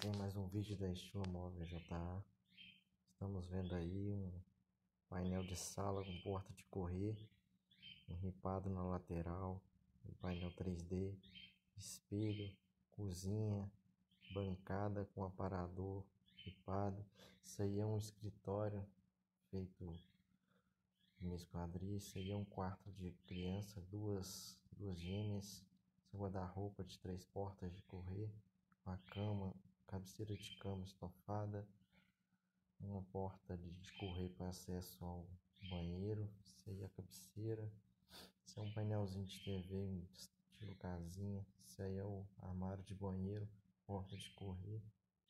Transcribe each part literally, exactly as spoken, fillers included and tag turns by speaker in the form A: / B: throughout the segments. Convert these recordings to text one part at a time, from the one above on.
A: tem mais um vídeo da Estilo Móvel J A. Estamos vendo aí um painel de sala com porta de correr, um ripado na lateral, um painel três D, espelho, cozinha, bancada com aparador ripado. Isso aí é um escritório feito em esquadria. Isso aí é um quarto de criança, duas, duas gêmeas, guarda-roupa de três portas de correr, uma cama, cabeceira de cama estofada, uma porta de correr para acesso ao banheiro. Isso aí é a cabeceira. Isso é um painelzinho de T V em estilo casinha. Isso aí é o armário de banheiro, porta de correr.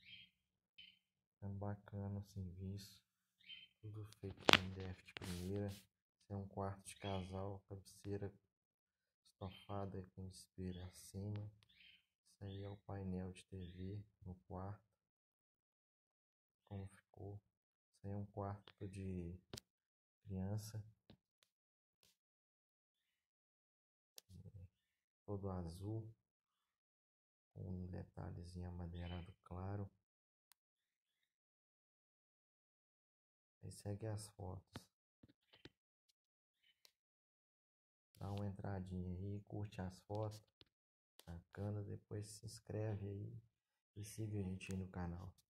A: É bacana o serviço, tudo feito em M D F de primeira. Isso é um quarto de casal, cabeceira estofada com espelho acima. Isso aí é o painel de T V no quarto, como ficou. Isso aí é um quarto de criança, todo azul, com um detalhezinho amadeirado claro. Aí segue as fotos. Dá uma entradinha aí, curte as fotos, bacana, depois se inscreve aí e siga a gente aí no canal.